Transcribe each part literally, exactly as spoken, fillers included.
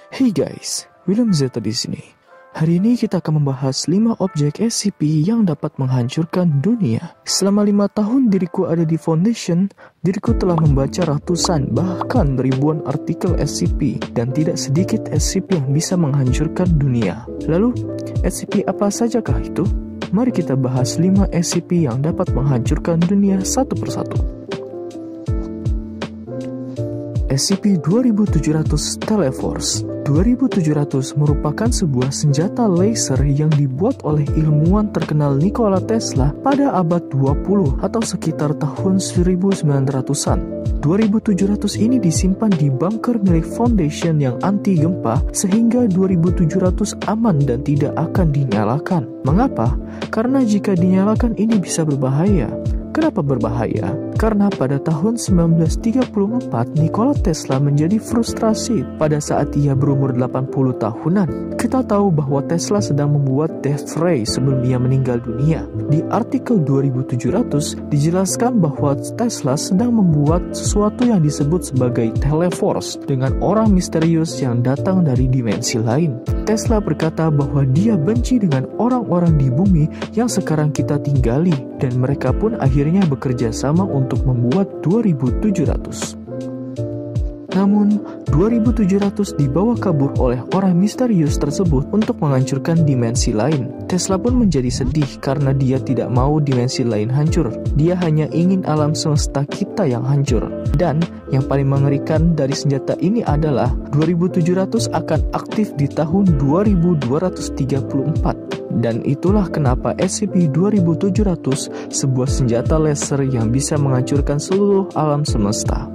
Hey guys, William Zeta di sini. Hari ini kita akan membahas lima objek S C P yang dapat menghancurkan dunia. Selama lima tahun diriku ada di Foundation, diriku telah membaca ratusan bahkan ribuan artikel S C P dan tidak sedikit S C P yang bisa menghancurkan dunia. Lalu, S C P apa sajakah itu? Mari kita bahas lima S C P yang dapat menghancurkan dunia satu persatu. S C P dua ribu tujuh ratus Teleforce. dua ribu tujuh ratus merupakan sebuah senjata laser yang dibuat oleh ilmuwan terkenal Nikola Tesla pada abad dua puluh atau sekitar tahun seribu sembilan ratusan. dua ribu tujuh ratus ini disimpan di bunker milik Foundation yang anti gempa sehingga dua ribu tujuh ratus aman dan tidak akan dinyalakan. Mengapa? Karena jika dinyalakan ini bisa berbahaya. Kenapa berbahaya? Karena pada tahun seribu sembilan ratus tiga puluh empat, Nikola Tesla menjadi frustrasi pada saat ia berumur delapan puluh tahunan. Kita tahu bahwa Tesla sedang membuat Death Ray sebelum ia meninggal dunia. Di artikel dua ribu tujuh ratus dijelaskan bahwa Tesla sedang membuat sesuatu yang disebut sebagai Teleforce dengan orang misterius yang datang dari dimensi lain. Tesla berkata bahwa dia benci dengan orang-orang di bumi yang sekarang kita tinggali dan mereka pun akhirnya bekerja sama untuk membuat dua ribu tujuh ratus. Namun, dua ribu tujuh ratus dibawa kabur oleh orang misterius tersebut untuk menghancurkan dimensi lain. Tesla pun menjadi sedih karena dia tidak mau dimensi lain hancur. Dia hanya ingin alam semesta kita yang hancur. Dan yang paling mengerikan dari senjata ini adalah dua ribu tujuh ratus akan aktif di tahun dua ribu dua ratus tiga puluh empat. Dan itulah kenapa S C P dua ribu tujuh ratus sebuah senjata laser yang bisa menghancurkan seluruh alam semesta.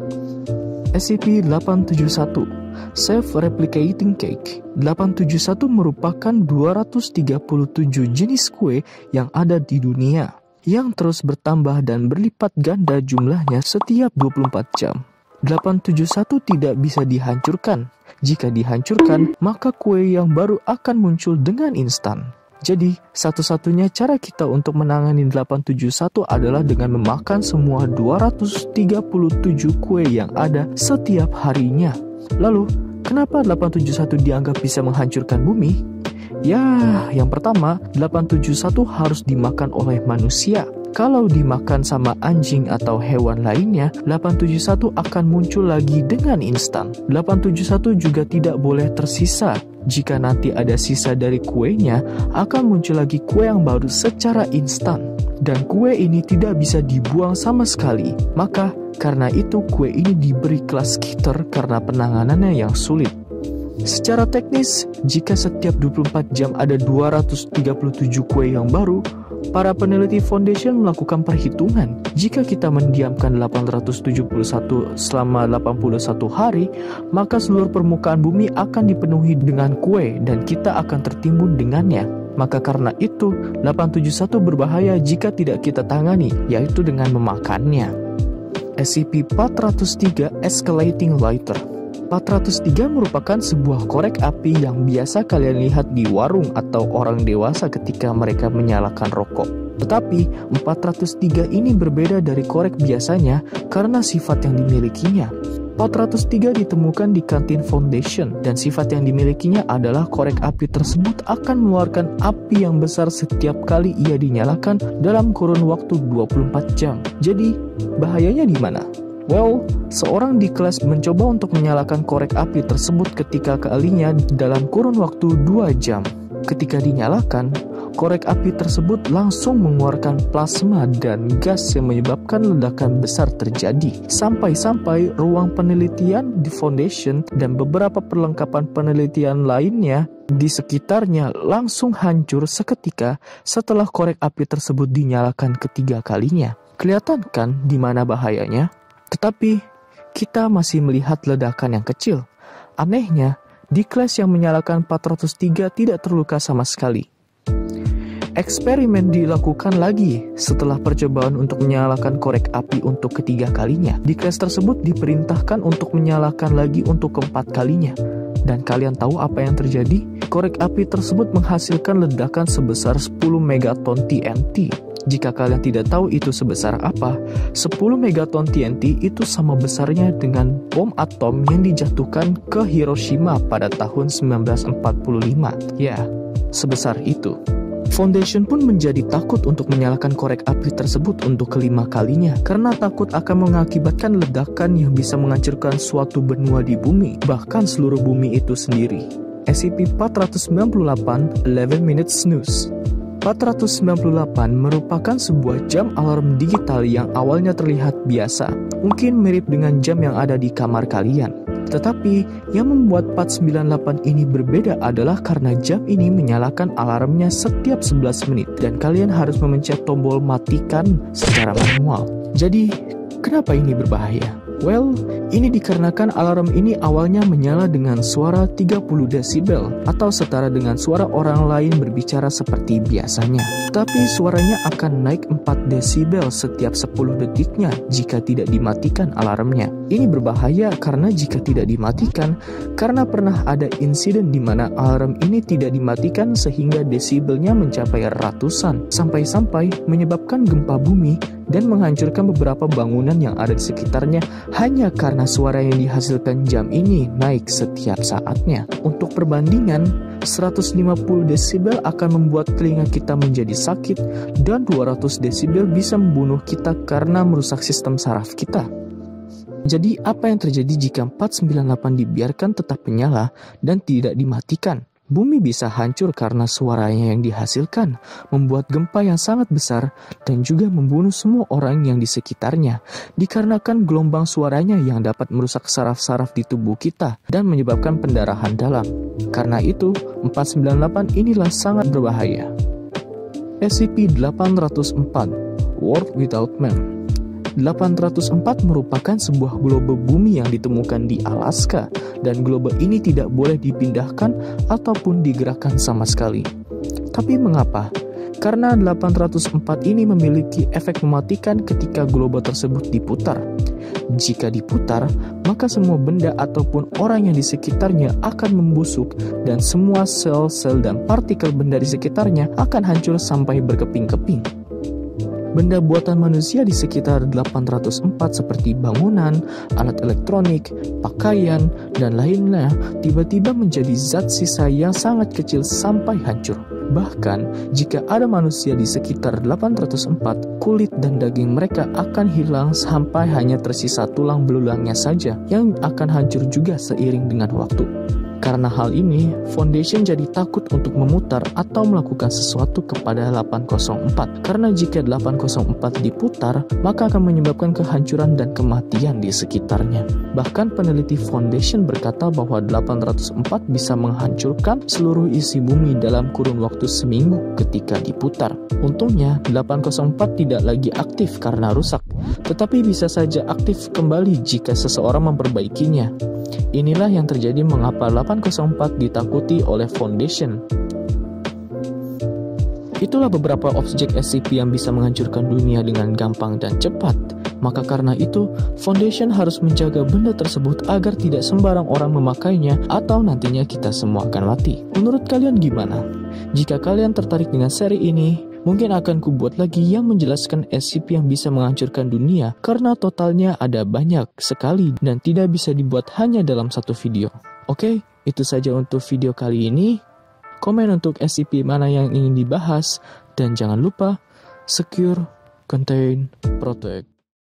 S C P delapan tujuh satu Self-Replicating Cake. delapan tujuh satu merupakan dua ratus tiga puluh tujuh jenis kue yang ada di dunia, yang terus bertambah dan berlipat ganda jumlahnya setiap dua puluh empat jam. delapan tujuh satu tidak bisa dihancurkan. Jika dihancurkan, maka kue yang baru akan muncul dengan instan. Jadi, satu-satunya cara kita untuk menangani delapan tujuh satu adalah dengan memakan semua dua ratus tiga puluh tujuh kue yang ada setiap harinya. Lalu, kenapa delapan tujuh satu dianggap bisa menghancurkan bumi? Ya, yang pertama, delapan tujuh satu harus dimakan oleh manusia. Kalau dimakan sama anjing atau hewan lainnya, delapan tujuh satu akan muncul lagi dengan instan. delapan tujuh satu juga tidak boleh tersisa. Jika nanti ada sisa dari kuenya, akan muncul lagi kue yang baru secara instan. Dan kue ini tidak bisa dibuang sama sekali. Maka, karena itu kue ini diberi kelas Keter karena penanganannya yang sulit. Secara teknis, jika setiap dua puluh empat jam ada dua ratus tiga puluh tujuh kue yang baru, para peneliti Foundation melakukan perhitungan. Jika kita mendiamkan delapan ratus tujuh puluh satu selama delapan puluh satu hari, maka seluruh permukaan bumi akan dipenuhi dengan kue dan kita akan tertimbun dengannya. Maka karena itu, delapan tujuh satu berbahaya jika tidak kita tangani, yaitu dengan memakannya. S C P empat ratus tiga Escalating Lighter. empat ratus tiga merupakan sebuah korek api yang biasa kalian lihat di warung atau orang dewasa ketika mereka menyalakan rokok. Tetapi empat ratus tiga ini berbeda dari korek biasanya karena sifat yang dimilikinya. empat ratus tiga ditemukan di kantin Foundation dan sifat yang dimilikinya adalah korek api tersebut akan mengeluarkan api yang besar setiap kali ia dinyalakan dalam kurun waktu dua puluh empat jam. Jadi, bahayanya di mana? Well, seorang di kelas mencoba untuk menyalakan korek api tersebut ketika kalinya dalam kurun waktu dua jam. Ketika dinyalakan, korek api tersebut langsung mengeluarkan plasma dan gas yang menyebabkan ledakan besar terjadi. Sampai-sampai ruang penelitian di Foundation dan beberapa perlengkapan penelitian lainnya di sekitarnya langsung hancur seketika setelah korek api tersebut dinyalakan ketiga kalinya. Kelihatan kan di mana bahayanya? Tetapi, kita masih melihat ledakan yang kecil. Anehnya, di kelas yang menyalakan empat ratus tiga tidak terluka sama sekali. Eksperimen dilakukan lagi setelah percobaan untuk menyalakan korek api untuk ketiga kalinya. Di kelas tersebut diperintahkan untuk menyalakan lagi untuk keempat kalinya. Dan kalian tahu apa yang terjadi? Korek api tersebut menghasilkan ledakan sebesar sepuluh megaton T N T. Jika kalian tidak tahu itu sebesar apa, sepuluh megaton T N T itu sama besarnya dengan bom atom yang dijatuhkan ke Hiroshima pada tahun sembilan belas empat puluh lima. Ya, sebesar itu. Foundation pun menjadi takut untuk menyalakan korek api tersebut untuk kelima kalinya karena takut akan mengakibatkan ledakan yang bisa menghancurkan suatu benua di bumi, bahkan seluruh bumi itu sendiri. S C P empat ratus sembilan puluh delapan eleven minute snooze. empat ratus sembilan puluh delapan merupakan sebuah jam alarm digital yang awalnya terlihat biasa, mungkin mirip dengan jam yang ada di kamar kalian. Tetapi, yang membuat empat ratus sembilan puluh delapan ini berbeda adalah karena jam ini menyalakan alarmnya setiap sebelas menit dan kalian harus memencet tombol matikan secara manual. Jadi, kenapa ini berbahaya? Well, ini dikarenakan alarm ini awalnya menyala dengan suara tiga puluh desibel atau setara dengan suara orang lain berbicara seperti biasanya. Tapi suaranya akan naik empat desibel setiap sepuluh detiknya jika tidak dimatikan alarmnya. Ini berbahaya karena jika tidak dimatikan, karena pernah ada insiden di mana alarm ini tidak dimatikan sehingga desibelnya mencapai ratusan, sampai-sampai menyebabkan gempa bumi dan menghancurkan beberapa bangunan yang ada di sekitarnya hanya karena suara yang dihasilkan jam ini naik setiap saatnya. Untuk perbandingan, seratus lima puluh desibel akan membuat telinga kita menjadi sakit dan dua ratus desibel bisa membunuh kita karena merusak sistem saraf kita. Jadi apa yang terjadi jika empat ratus sembilan puluh delapan dibiarkan tetap menyala dan tidak dimatikan? Bumi bisa hancur karena suaranya yang dihasilkan, membuat gempa yang sangat besar, dan juga membunuh semua orang yang di sekitarnya, dikarenakan gelombang suaranya yang dapat merusak saraf-saraf di tubuh kita dan menyebabkan pendarahan dalam. Karena itu, empat ratus sembilan puluh delapan inilah sangat berbahaya. S C P delapan ratus empat, World Without Man. delapan ratus empat merupakan sebuah globe bumi yang ditemukan di Alaska, dan globe ini tidak boleh dipindahkan ataupun digerakkan sama sekali. Tapi mengapa? Karena delapan ratus empat ini memiliki efek mematikan ketika globe tersebut diputar. Jika diputar, maka semua benda ataupun orang yang di sekitarnya akan membusuk dan semua sel-sel dan partikel benda di sekitarnya akan hancur sampai berkeping-keping. Benda buatan manusia di sekitar delapan ratus empat seperti bangunan, alat elektronik, pakaian, dan lainnya tiba-tiba menjadi zat sisa yang sangat kecil sampai hancur. Bahkan, jika ada manusia di sekitar delapan ratus empat, kulit dan daging mereka akan hilang sampai hanya tersisa tulang belulangnya saja yang akan hancur juga seiring dengan waktu. Karena hal ini, Foundation jadi takut untuk memutar atau melakukan sesuatu kepada delapan nol empat. Karena jika delapan nol empat diputar, maka akan menyebabkan kehancuran dan kematian di sekitarnya. Bahkan peneliti Foundation berkata bahwa delapan ratus empat bisa menghancurkan seluruh isi bumi dalam kurun waktu seminggu ketika diputar. Untungnya, delapan nol empat tidak lagi aktif karena rusak, tetapi bisa saja aktif kembali jika seseorang memperbaikinya. Inilah yang terjadi mengapa delapan nol empat ditakuti oleh Foundation. Itulah beberapa objek S C P yang bisa menghancurkan dunia dengan gampang dan cepat. Maka karena itu, Foundation harus menjaga benda tersebut agar tidak sembarang orang memakainya atau nantinya kita semua akan mati. Menurut kalian gimana? Jika kalian tertarik dengan seri ini, mungkin akan kubuat lagi yang menjelaskan S C P yang bisa menghancurkan dunia karena totalnya ada banyak sekali dan tidak bisa dibuat hanya dalam satu video. Oke, itu saja untuk video kali ini. Komen untuk S C P mana yang ingin dibahas dan jangan lupa secure, contain, protect.